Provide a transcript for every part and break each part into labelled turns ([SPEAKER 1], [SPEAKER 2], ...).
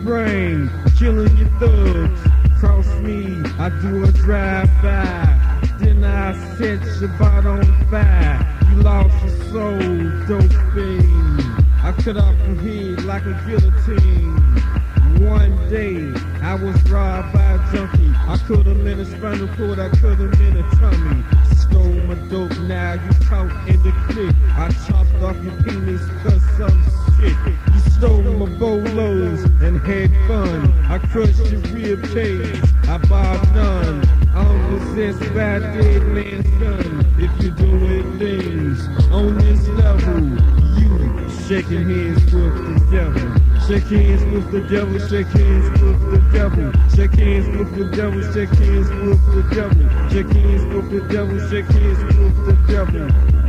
[SPEAKER 1] brain, killing your thugs. Cross me, I do a drive-by, then I set your body on fire. You lost your soul, dope fiend. I cut off your head like a guillotine. One day, I was robbed by a junkie. I cut him in a spinal cord, I cut him in a tummy. Stole my dope, now you caught in the clip. I chopped off your penis cause some shit. You stole my bolos and had fun. I crushed your rib cage, I bought none. I'm possessed by a dead man's gun. If you're doing things on this level, you shaking hands with the devil. Shake hands with the devil, shake hands with the devil. Shake hands with the devil, shake hands with the devil. Shake hands with the devil, shake hands with the devil.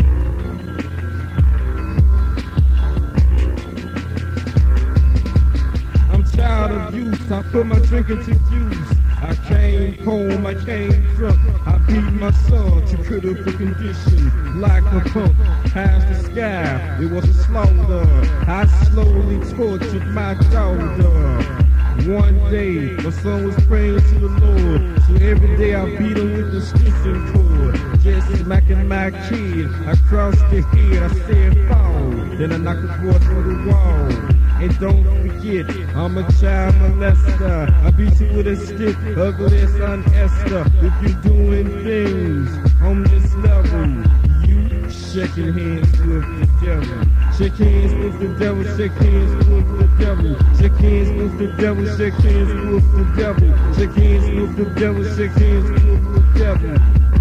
[SPEAKER 1] I'm tired of youth, I put my drink into use. I came home, I came drunk. I beat my son to critical condition like a punk. Past the sky, it was a slaughter. I slowly tortured my daughter. One day, my son was praying to the Lord, so every day I beat him with the stitching cord. Just smacking my kid, I crossed the head, I said fall. Then I knocked the boy through the wall. And don't forget, I'm a child molester. I beat you with a stick, ugly son Esther. If you're doing things on this level, you shaking hands with the devil. Shake hands with the devil, shake hands with the devil. Shake hands with the devil, shake hands with the devil. Shake hands with the devil, shake hands with the devil.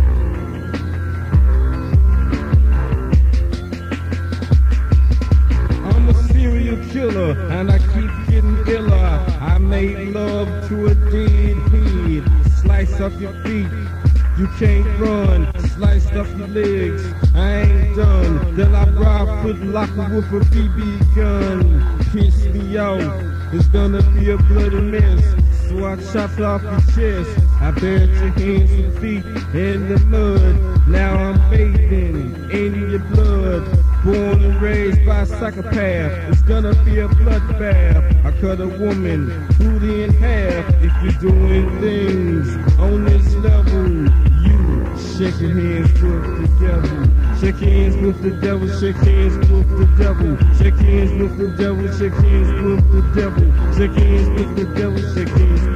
[SPEAKER 1] Killer, and I keep getting iller. I made love to a dead head. Slice up your feet, you can't run. Sliced up your legs, I ain't done. Then I rob Foot Locker with a BB gun. Piss me off, it's gonna be a bloody mess. So I chopped off your chest. I buried your hands and feet in the mud. Now I'm bathing in your blood. Born and raised by a psychopath, it's gonna be a bloodbath. I cut a woman, booty in half. If you're doing things on this level, you shaking hands with the devil. Shake hands with the devil, shake hands with the devil. Shake hands with the devil, shake hands with the devil. Shake hands with the devil, shake hands with the devil.